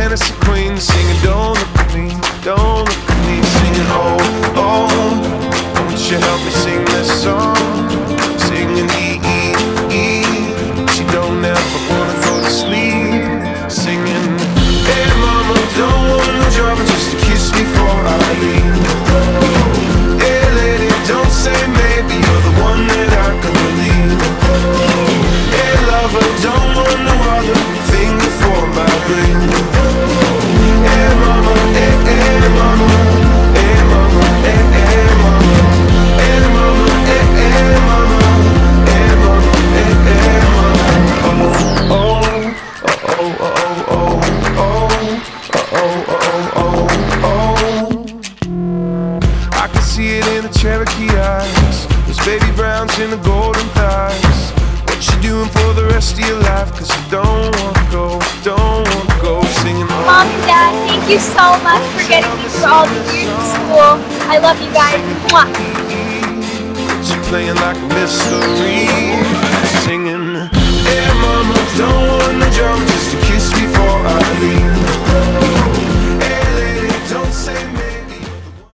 fantasy queen, singing don't look at me, don't look at me, singing oh, oh, won't you help me sing this song? Singing E, E, E, she don't ever wanna go to sleep. Singing, hey mama, don't want no drama, just a kiss before I leave. Hey lady, don't say maybe, you're the one that I can believe. Hey lover, don't want no other finger for my ring. Hey mama, hey, hey mama, hey mama, hey, hey mama, hey mama, hey, hey mama, hey mama, hey, hey mama. Oh, oh, oh, oh, oh, oh, oh, oh, oh, oh. I can see it in the Cherokee eyes, those baby browns in the golden thighs. What you doing for the rest of your life? Cause you don't wanna go, don't wanna go. Singing Mom and Dad, thank you so much for getting me through all the years of school. I love you guys. Mwah. you're playing like a mystery. Singing, hey mama, don't want no drama, just a kiss before I leave.